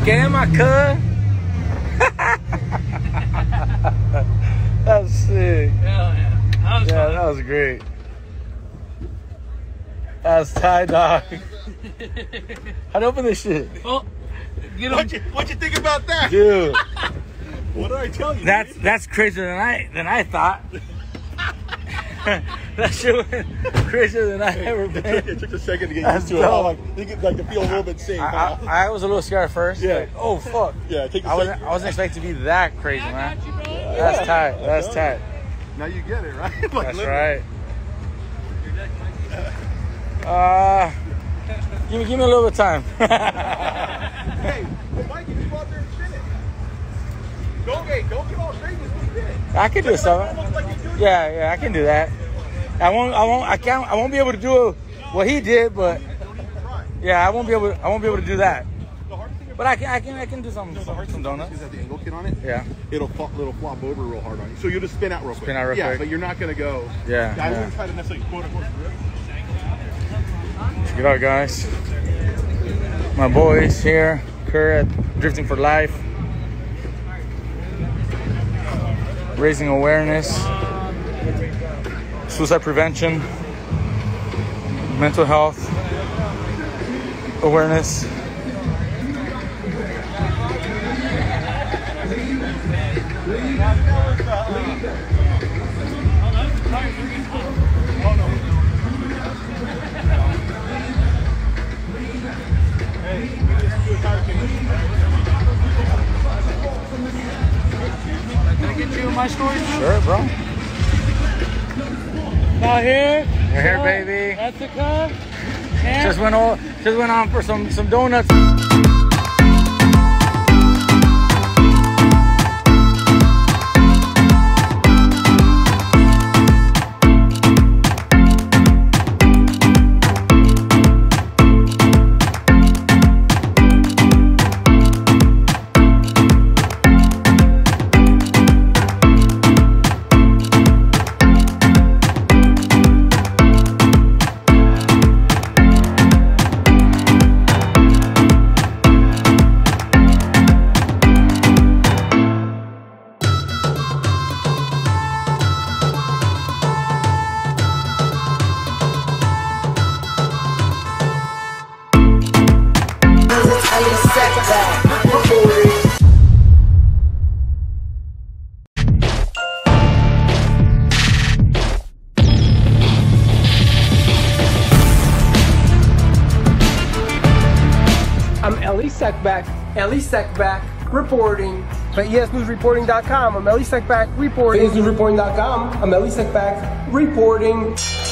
scammer, cuz. That's sick. Hell yeah. That was fun. That was great. That's tight, dog. How'd you open this shit? Oh, What'd you think about that? Dude. What did I tell you? That's crazier than I thought. That shit went crazier than I ever been. It took a second to get used to it. I like to feel a little bit safe. I was a little scared at first. Yeah. Like, oh fuck. Yeah. I wasn't expecting to be that crazy, man. That's tight. That's tight. Now you get it, right? Like, That's literally. right. Give me a little bit of time. Hey, Mikey, just go out there and spin it. Don't get all crazy. Just spin it. I can do something. Yeah, I can do that. I won't be able to do what he did, but yeah, I won't be able to do that. But I can do some donuts. Is that the angle kit on it? Yeah. It'll flop over real hard on you. So you'll just spin out real quick. Spin out real yeah, quick. But you're not gonna go. Yeah. I wouldn't try to necessarily quote unquote grip. Check it out, guys. My boys here, Kerr at Drifting for Life, raising awareness, suicide prevention, mental health awareness. Can I get you in my story too? Sure, bro. Now here. We're here, baby. That's the car. Just went on for some donuts. I'm Ellie Seckback reporting for ESNewsReporting.com. I'm Ellie Seckback reporting. For ESNewsReporting.com, I'm Ellie Seckback reporting.